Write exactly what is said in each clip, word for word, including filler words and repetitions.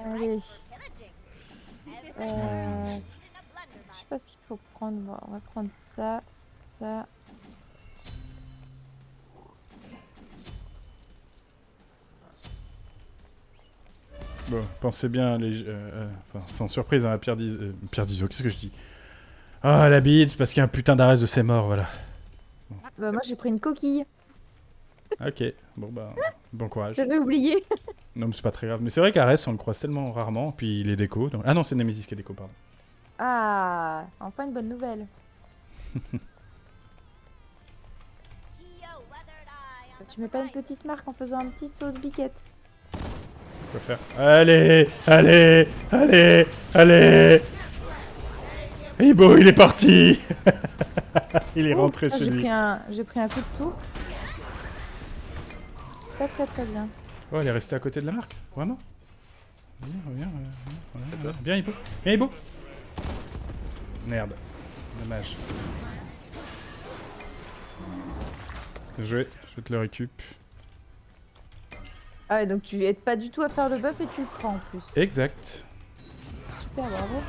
Allez. Euh... Je sais pas ce qu'il faut prendre. Bon, on va prendre ça, ça. Bon, pensez bien, les, euh, euh, enfin, sans surprise, hein, à Pierre Diz... euh, Pierre Dizo, qu'est-ce que je dis? Ah, la bide, c'est parce qu'il y a un putain d'arrêt de ses morts, voilà. Bon. Bah moi j'ai pris une coquille. Ok, bon bah, bon courage. J'avais oublié. Non, mais c'est pas très grave. Mais c'est vrai qu'Ares, on le croise tellement rarement, puis il est déco. Donc... Ah non, c'est Nemesis qui est déco, pardon. Ah, enfin une bonne nouvelle. Tu mets pas une petite marque en faisant un petit saut de biquette? Quoi faire? Allez, allez, allez, allez. Ibo, il est parti. Il est Oh, rentré ah, chez j'ai lui. pris un, j'ai pris un coup de tour. Très très très bien. Oh, elle est restée à côté de la marque, vraiment? Viens, reviens, reviens, reviens, viens, Ibo. Viens, Ibo. Merde, dommage. Bien joué, je te le récup. Ah ouais, donc tu aides pas du tout à faire le buff et tu le prends en plus. Exact. Super, bravo.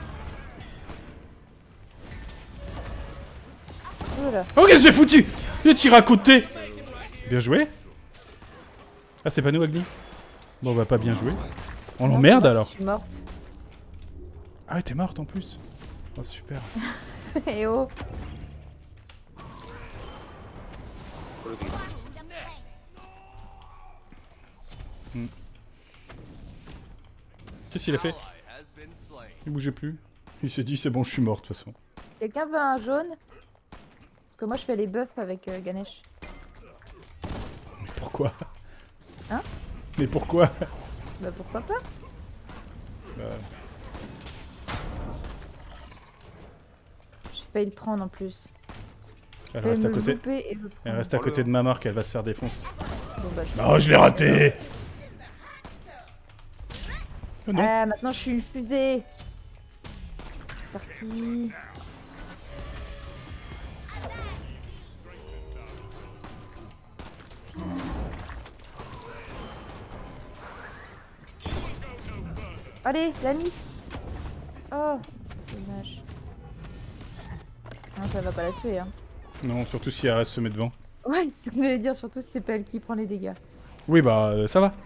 Voilà. Oh, qu'est-ce que j'ai foutu? Le tir à côté. Bien joué. Ah, c'est pas nous, Agni? Bon, bah, pas bien joué. On Non, l'emmerde moi, alors. Je suis morte. Ah ouais, t'es morte en plus. Oh, super. Et oh. Hmm. Qu'est-ce qu'il a fait? Il bougeait plus. Il s'est dit, c'est bon, je suis mort de toute façon. Quelqu'un veut un jaune? Parce que moi je fais les buffs avec euh, Ganesh. Mais pourquoi? Hein? Mais pourquoi? Bah pourquoi pas? Bah... Je sais pas y le prendre en plus. Elle Je reste vais à me le côté. louper et le Elle prendre. reste à côté de ma marque, elle va se faire défoncer. Bon, bah, je- Oh, je l'ai raté! Oh non. Ah, maintenant je suis une fusée. Parti. Allez, la miss. Oh, dommage. Non, ça va pas la tuer, hein. Non, surtout si Ares se met devant. Ouais, c'est ce que j'allais dire, surtout si c'est pas elle qui prend les dégâts. Oui, bah, euh, ça va.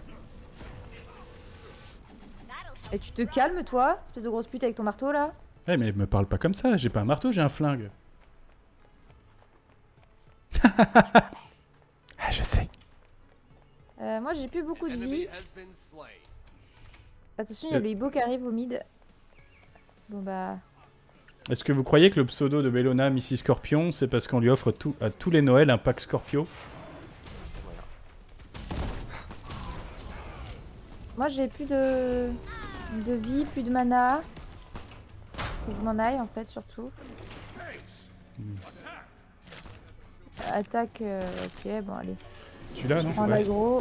Et tu te calmes, toi, espèce de grosse pute avec ton marteau là? Eh, mais me parle pas comme ça, j'ai pas un marteau, j'ai un flingue. Ah, je sais. Euh, moi j'ai plus beaucoup de vie. Attention, il y a le hibou qui arrive au mid. Bon bah... Est-ce que vous croyez que le pseudo de Bellona Missy Scorpion, c'est parce qu'on lui offre tout, à tous les Noëls un pack Scorpio? Moi j'ai plus de... de vie, plus de mana. Faut que je m'en aille en fait surtout. Hmm. Attaque, euh, ok, bon allez. Celui-là, non? Je prends Ouais. l'aggro.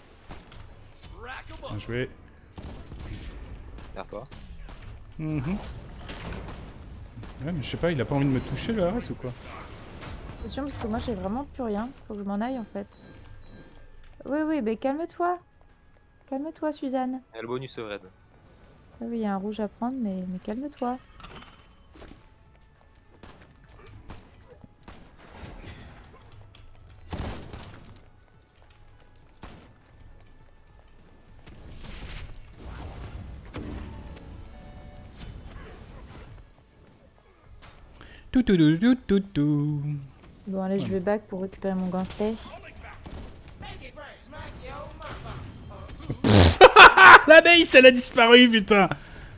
Bien joué. Vers toi. Mhm. Ouais, mais je sais pas, il a pas envie de me toucher le Ares ou quoi? C'est sûr parce que moi j'ai vraiment plus rien. Faut que je m'en aille en fait. Oui, oui, mais calme-toi. Calme-toi, Suzanne. Et le bonus au raid. Oui, oui, il y a un rouge à prendre, mais, mais calme-toi. Tout tout tout tout tout tout. Bon, allez, je vais back pour récupérer mon gantelet. La base, elle a disparu, putain!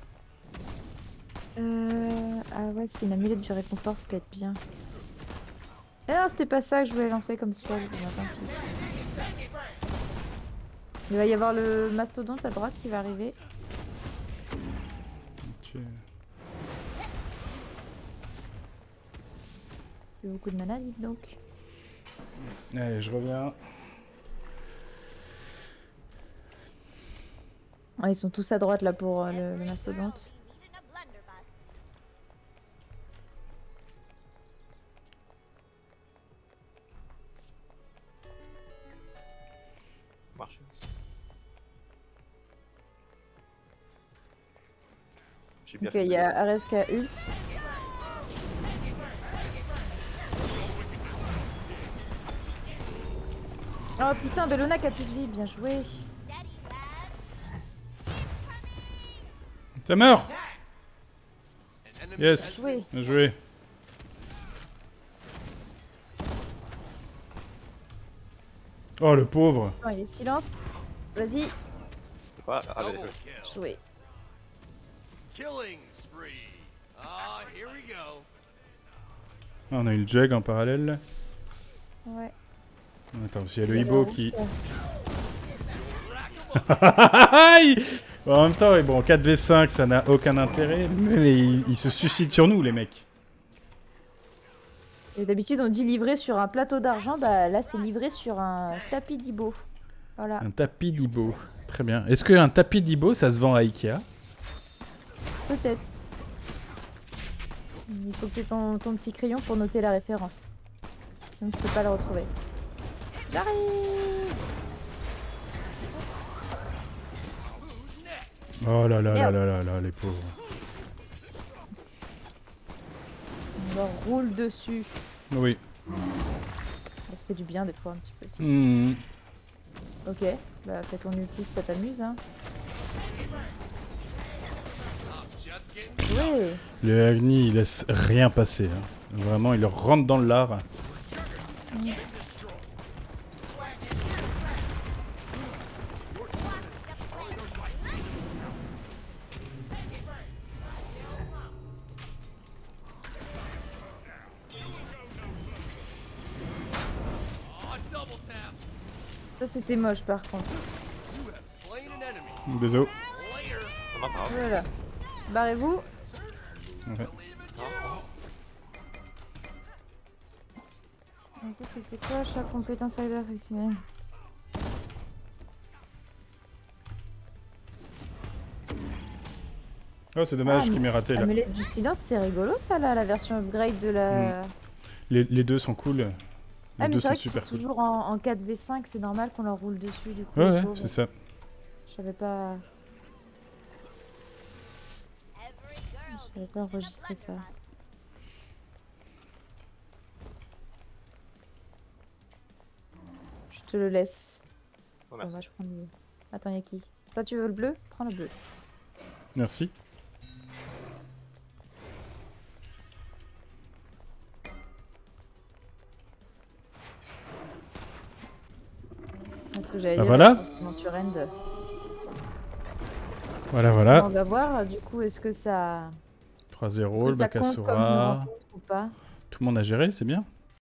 Euh... Ah ouais, c'est une amulette du réconfort, ça peut être bien. Eh non, c'était pas ça que je voulais lancer comme spell. Bon, bah, tant pis. Il va y avoir le mastodonte à droite qui va arriver. Ok. J'ai beaucoup de mana, dites donc. Allez, je reviens. Ah, ils sont tous à droite là pour euh, le, le mastodonte. Marche. J'ai bien Ok, il y a Ares qui a ult. Oh putain, Bellona qui a plus de vie, bien joué. Ça meurt. Yes. Oui. Bien joué. Oh le pauvre. Non, il est silence. Vas-y, C'est pas. Ah, mais je- joué. Killing spree. Ah, here we go. Ah, on a eu le jug en parallèle. Ouais. Attends, il y a le hibou Il qui... y a Aïe. Bon, en même temps, et bon, quatre v cinq, ça n'a aucun intérêt, mais ils, ils se suicident sur nous, les mecs. Et d'habitude, on dit livré sur un plateau d'argent. Bah là, c'est livré sur un tapis d'Ibo. Voilà. Un tapis d'Ibo. Très bien. Est-ce qu'un tapis d'Ibo, ça se vend à Ikea? Peut-être. Il faut que tu aies ton, ton petit crayon pour noter la référence. Donc, tu peux pas le retrouver. J'arrive. Oh là là là Merde. là là là, les pauvres. On leur roule dessus. Oui. Ça se fait du bien des fois un petit peu aussi. Mmh. Ok, bah fais ton ulti si ça t'amuse. Hein. Oui. Le Agni, il laisse rien passer. Hein. Vraiment, il leur rentre dans le lard. Ah, double tap. Ça c'était moche par contre. You have slain an enemy. Désolé. Later. Ça m'a pas. Voilà. Barrez-vous. Ouais. Ah, ça c'était quoi chaque compétence agressive? Oh, c'est dommage Ah, qu'il m'ait raté là. Amulette du silence, c'est rigolo ça là, la version upgrade de la... Les, les deux sont cool. Les Ah mais deux c'est vrai sont qu'ils sont super cool. toujours en, en quatre v cinq, c'est normal qu'on leur roule dessus du coup. Ouais, les ouais, pauvres. c'est ça. Je savais pas... Je savais pas enregistrer ça. Je te le laisse. Oh, On merci. va, je prends le... Attends, y'a qui? Toi tu veux le bleu? Prends le bleu. Merci. C'est ce que j'allais Bah dire, voilà. justement sur End. Voilà, voilà. On va voir du coup, est-ce que ça... trois Est-ce zéro, que le ça compte comme une Bakasura. rencontre ou pas? Tout le monde a géré, c'est bien.